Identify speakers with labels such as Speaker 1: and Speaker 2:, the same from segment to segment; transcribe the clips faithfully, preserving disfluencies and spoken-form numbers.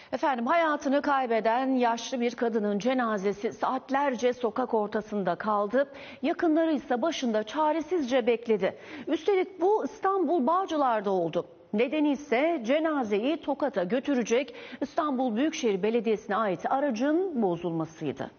Speaker 1: Efendim, hayatını kaybeden yaşlı bir kadının cenazesi saatlerce sokak ortasında kaldı. Yakınları ise başında çaresizce bekledi. Üstelik bu İstanbul Bağcılar'da oldu. Nedeni ise cenazeyi Tokat'a götürecek İstanbul Büyükşehir Belediyesi'ne ait aracın bozulmasıydı.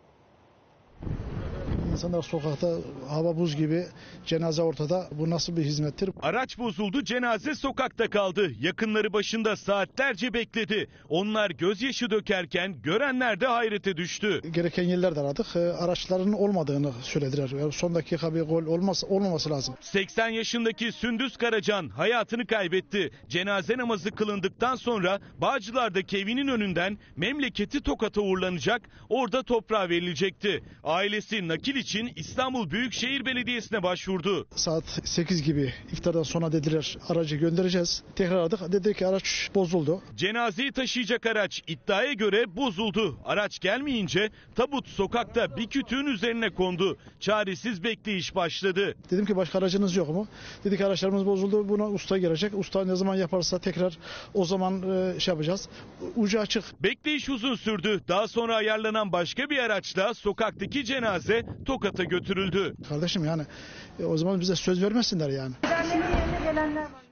Speaker 2: İnsanlar sokakta, hava buz gibi, cenaze ortada. Bu nasıl bir hizmettir?
Speaker 3: Araç bozuldu, cenaze sokakta kaldı. Yakınları başında saatlerce bekledi. Onlar gözyaşı dökerken görenler de hayrete düştü.
Speaker 2: Gereken yerlerde aradık. Araçların olmadığını söylediler. Yani son dakika bir gol olmaz, olmaması lazım.
Speaker 3: seksen yaşındaki Sündüz Karacan hayatını kaybetti. Cenaze namazı kılındıktan sonra Bağcılar'daki evinin önünden memleketi Tokat'a uğurlanacak, orada toprağa verilecekti. Ailesi nakil için İstanbul Büyükşehir Belediyesi'ne başvurdu.
Speaker 2: Saat sekiz gibi iftardan sonra dediler aracı göndereceğiz. Tekrar aradık. Dedi ki araç bozuldu.
Speaker 3: Cenazeyi taşıyacak araç iddiaya göre bozuldu. Araç gelmeyince tabut sokakta bir kütüğün üzerine kondu. Çaresiz bekleyiş başladı.
Speaker 2: Dedim ki başka aracınız yok mu? Dedi ki araçlarımız bozuldu. Buna usta gelecek. Usta ne zaman yaparsa tekrar o zaman e, şey yapacağız. Ucu açık.
Speaker 3: Bekleyiş uzun sürdü. Daha sonra ayarlanan başka bir araçla sokaktaki cenaze Tokat'a götürüldü.
Speaker 2: Kardeşim yani e, o zaman bize söz vermesinler yani.
Speaker 4: Yerine gelenler var.